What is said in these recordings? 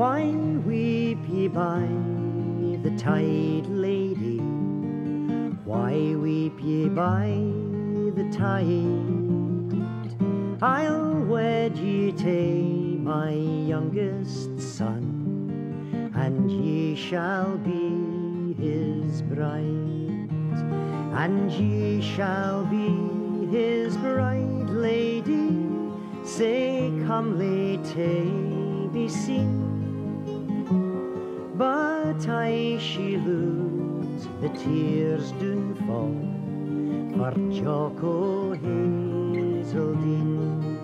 Why weep ye by the tide, lady? Why weep ye by the tide? I'll wed ye to my youngest son, and ye shall be his bride. And ye shall be his bride, lady, sae comely to be seen. But I she lose, the tears do fall for Jock o' Hazeldene.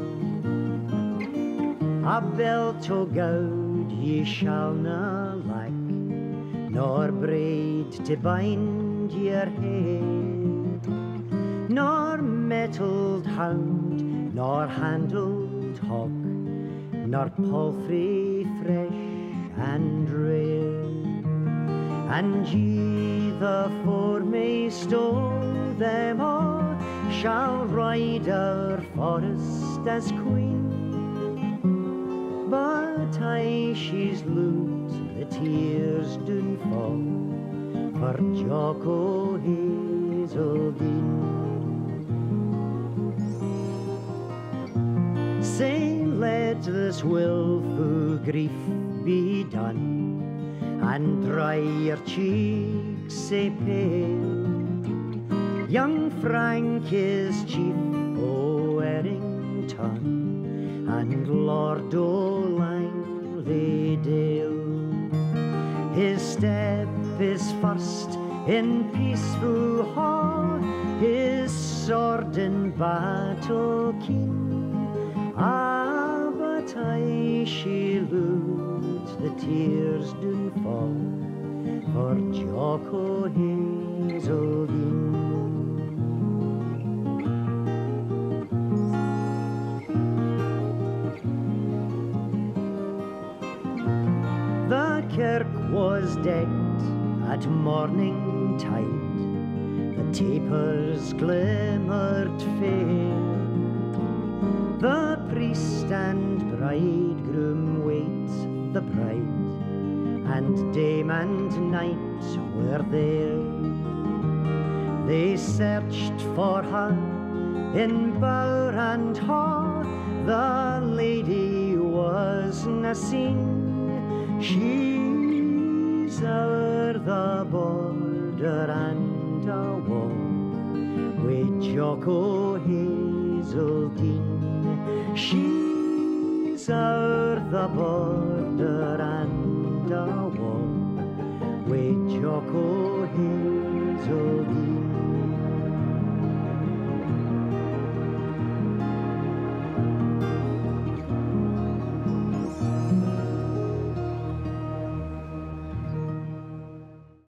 A belt o' gowd ye shall na lack, nor braid to bind your head, nor mettled hound, nor handled hawk, nor palfrey fresh and rare. And ye the foremast o' them all shall ride our forest as queen. But I she's loot, the tears do fall for Jock o' Hazeldene. Say let this wilful grief be done, and dry your cheeks, say pale. Young Frank is chief o' Errington, and Lord o' Langley-dale. His step is first in peaceful hall, his sword in battle keen. Ah, but I she lose, the tears do fall for Jock o' Hazeldene. The kirk was decked at morning tide, the tapers glimmered fair. The priest and bridegroom wait the bride, and dame and knight were there. They searched for her in bower and hall, the lady was na seen. She's o'er the border and a wall, with Jock o' Hazeldene. She's o'er the border and a wall, with Jock o' Hazeldene.